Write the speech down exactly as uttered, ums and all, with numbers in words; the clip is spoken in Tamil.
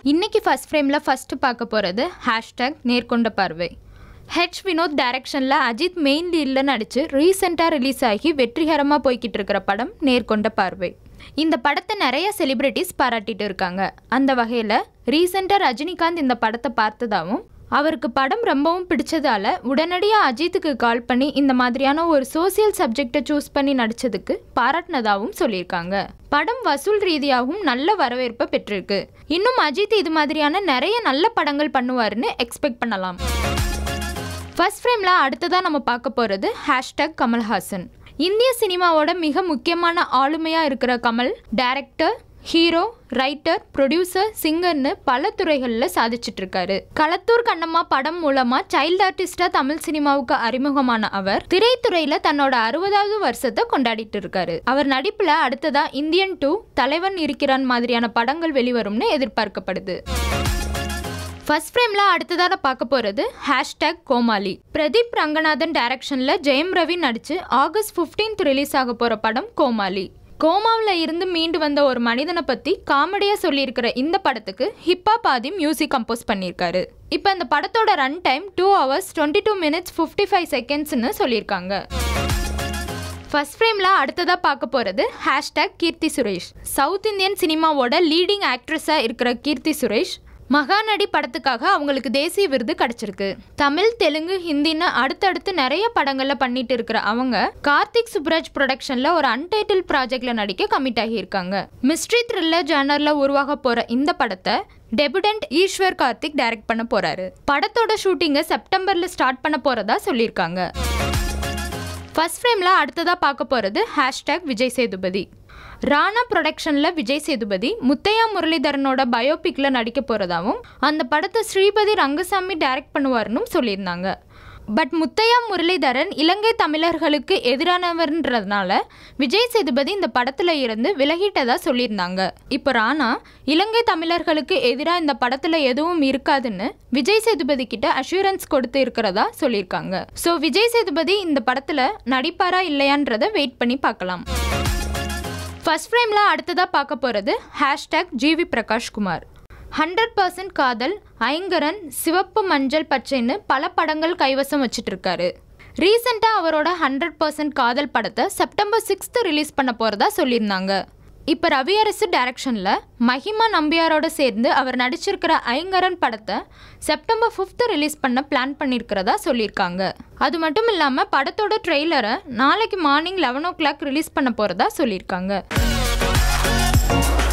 இன்னைக்கு ஃபர்ஸ்ட் ஃப்ரேமில் ஃபஸ்ட்டு பார்க்க போகிறது ஹேஷ்டேக் நேர்கொண்ட பார்வை. ஹெச் வினோத் டைரக்ஷனில் அஜித் மெயின் லீடில் நடித்து ரீசெண்டாக ரிலீஸ் ஆகி வெற்றிகரமாக போய்கிட்டு இருக்கிற படம் நேர்கொண்ட பார்வை. இந்த படத்தை நிறைய செலிப்ரிட்டிஸ் பாராட்டிட்டு இருக்காங்க. அந்த வகையில் ரீசெண்டாக ரஜினிகாந்த் இந்த படத்தை பார்த்ததாகவும் அவருக்கு படம் ரொம்பவும் பிடிச்சதால உடனடியாக அஜித்துக்கு கால் பண்ணி இந்த மாதிரியான ஒரு சோசியல் சப்ஜெக்டை சூஸ் பண்ணி நடித்ததுக்கு பாராட்டினதாகவும் சொல்லியிருக்காங்க. படம் வசூல் ரீதியாகவும் நல்ல வரவேற்பை பெற்றிருக்கு. இன்னும் அஜித் இது மாதிரியான நிறைய நல்ல படங்கள் பண்ணுவாருன்னு எக்ஸ்பெக்ட் பண்ணலாம். ஃபர்ஸ்ட் ஃப்ரேமில் அடுத்ததாக நம்ம பார்க்க போகிறது ஹேஷ்டேக் கமல்ஹாசன். இந்திய சினிமாவோட மிக முக்கியமான ஆளுமையாக இருக்கிற Kamal director, hero, writer, producer, சிங்கர்னு பல துறைகளில் சாதிச்சுட்டு இருக்காரு. களத்தூர் கண்ணம்மா படம் மூலமா சைல்டு ஆர்டிஸ்டா தமிழ் சினிமாவுக்கு அறிமுகமான அவர் திரைத்துறையில தன்னோட அறுபதாவது வருஷத்தை கொண்டாடிட்டு இருக்காரு. அவர் நடிப்புல அடுத்ததா இந்தியன் டூ, தலைவன் இருக்கிறான் மாதிரியான படங்கள் வெளிவரும்னு எதிர்பார்க்கப்படுது. ஃபர்ஸ்ட் ஃப்ரேம்ல அடுத்ததாக பார்க்க போகிறது ஹேஷ்டேக் கோமாளி. பிரதீப் ரங்கநாதன் டைரக்ஷனில் ஜெயம் ரவி நடித்து ஆகஸ்ட் ஃபிஃப்டீன்த் ரிலீஸ் ஆக போகிற படம் கோமாளி. கோமாவில் இருந்து மீண்டு வந்த ஒரு மனிதனை பற்றி காமெடியாக சொல்லியிருக்கிற இந்த படத்துக்கு ஹிப்ஹாப் ஆதி மியூசிக் கம்போஸ் பண்ணியிருக்காரு. இப்போ இந்த படத்தோட run time two hours twenty two minutes fifty five செகண்ட்ஸ்னு சொல்லியிருக்காங்க. ஃபர்ஸ்ட் ஃப்ரேமில் அடுத்ததாக பார்க்க போகிறது hashtag Keerthy Suresh. South Indian சினிமாவோட லீடிங் ஆக்ட்ரஸாக இருக்கிற கீர்த்தி சுரேஷ் மகாநடி படத்துக்காக அவங்களுக்கு தேசிய விருது கிடைச்சிருக்கு. தமிழ், தெலுங்கு, ஹிந்தின்னு அடுத்தடுத்து நிறைய படங்களில் பண்ணிட்டு இருக்கிற அவங்க கார்த்திக் சுப்ராஜ் ப்ரொடக்ஷனில் ஒரு அன்டைட்டில் ப்ராஜெக்ட்ல நடிக்க கமிட் ஆகியிருக்காங்க. மிஸ்ட்ரி த்ரில்லர் ஜானரில் உருவாக போகிற இந்த படத்தை டெபுடன்ட் ஈஸ்வர் கார்த்திக் டைரக்ட் பண்ண போறாரு. படத்தோட ஷூட்டிங்கை செப்டம்பரில் ஸ்டார்ட் பண்ண போறதா சொல்லியிருக்காங்க. ஃபர்ஸ்ட் ஃப்ரேமில் அடுத்ததாக பார்க்க போகிறது ஹேஷ்டேக் விஜய் சேதுபதி. ராணா ப்ரொடக்ஷனில் விஜய் சேதுபதி முத்தையா முரளிதரனோட பயோபிக்கில் நடிக்க போகிறதாவும் அந்த படத்தை ஸ்ரீபதி ரங்கசாமி டைரக்ட் பண்ணுவார்னு சொல்லியிருந்தாங்க. பட் முத்தையா முரளிதரன் இலங்கை தமிழர்களுக்கு எதிரானவர்ன்றதுனால விஜய் சேதுபதி இந்த படத்தில் இருந்து விலகிட்டதாக சொல்லியிருந்தாங்க. இப்போ ராணா இலங்கை தமிழர்களுக்கு எதிராக இந்த படத்தில் எதுவும் இருக்காதுன்னு விஜய் சேதுபதி கிட்ட அஷூரன்ஸ் கொடுத்து இருக்கிறதா சொல்லியிருக்காங்க. ஸோ விஜய் சேதுபதி இந்த படத்தில் நடிப்பாரா இல்லையான்றதை வெயிட் பண்ணி பார்க்கலாம். ஃபர்ஸ்ட் ஃப்ரேமில் அடுத்ததாக பார்க்க போகிறது hashtag GV Prakash Kumar. Hundred percent Kadhal, Ayngaran, சிவப்பு மஞ்சள் பச்சைன்னு பல படங்கள் கைவசம் வச்சுட்டு இருக்காரு. ரீசெண்டாக அவரோட ஹண்ட்ரட் பர்சன்ட் காதல் படத்தை செப்டம்பர் சிக்ஸ்த்து ரிலீஸ் பண்ண போகிறதா சொல்லியிருந்தாங்க. இப்போ ரவி அரசு டைரக்ஷனில் மஹிமா நம்பியாரோட சேர்ந்து அவர் நடிச்சிருக்கிற ஐங்கரன் படத்தை செப்டம்பர் ஃபிஃப்த்து ரிலீஸ் பண்ண பிளான் பண்ணியிருக்கிறதா சொல்லியிருக்காங்க. அது மட்டும் இல்லாமல் படத்தோட ட்ரெய்லரை நாளைக்கு morning eleven o'clock release பண்ண போகிறதா சொல்லியிருக்காங்க.